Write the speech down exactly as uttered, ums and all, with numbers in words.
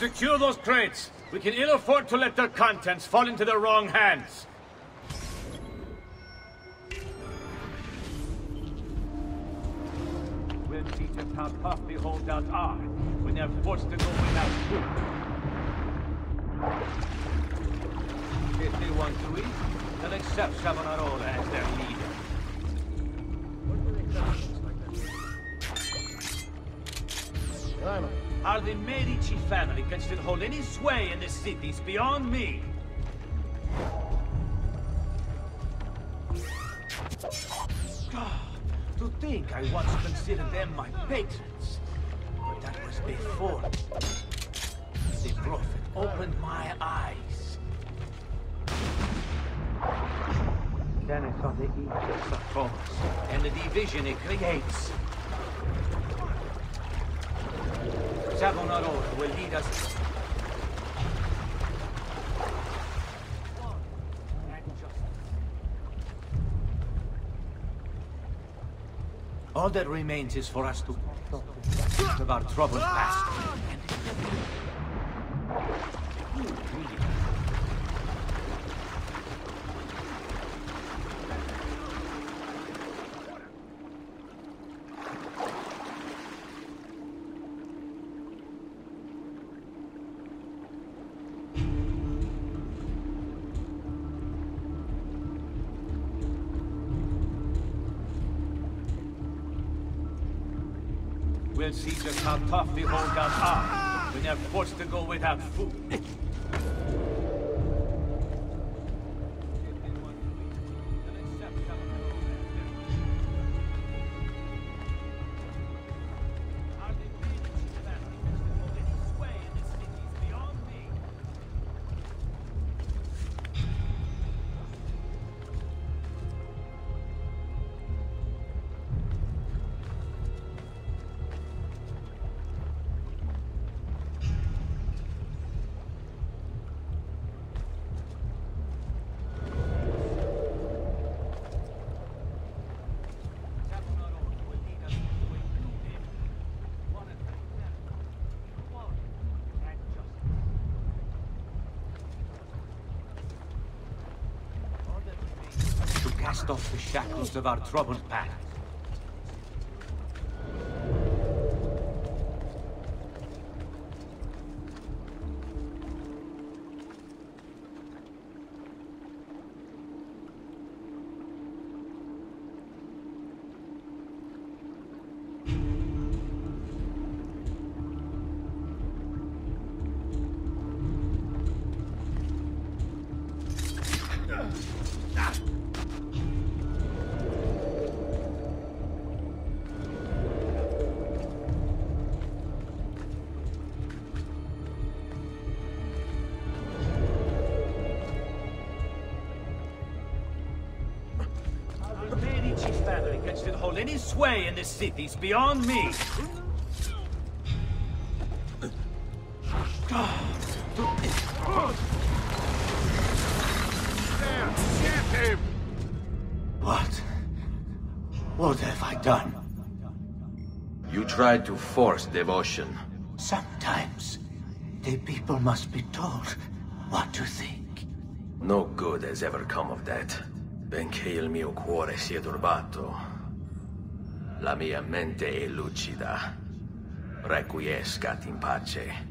Secure those crates. We can ill afford to let their contents fall into the wrong hands. We'll see just how tough the holdouts are when they're forced to go without food. If they want to eat, they'll accept Savonarola as their leader. How the Medici family can still hold any sway in the city's beyond me. God, to think I once considered them my patrons. But that was before. The prophet opened my eyes. Then I saw the evil of Thomas and the division it creates. Savonarola will lead us. All that remains is for us to talk of our troubled past. We'll see just how tough the holdouts are when they're forced to go without food. Cast off the shackles of our troubled past. Should hold any sway in the cities beyond me. What? What have I done? You tried to force devotion. Sometimes the people must be told what to think. No good has ever come of that. Benché il mio cuore sia turbato, la mia mente è lucida. Requiescat in pace.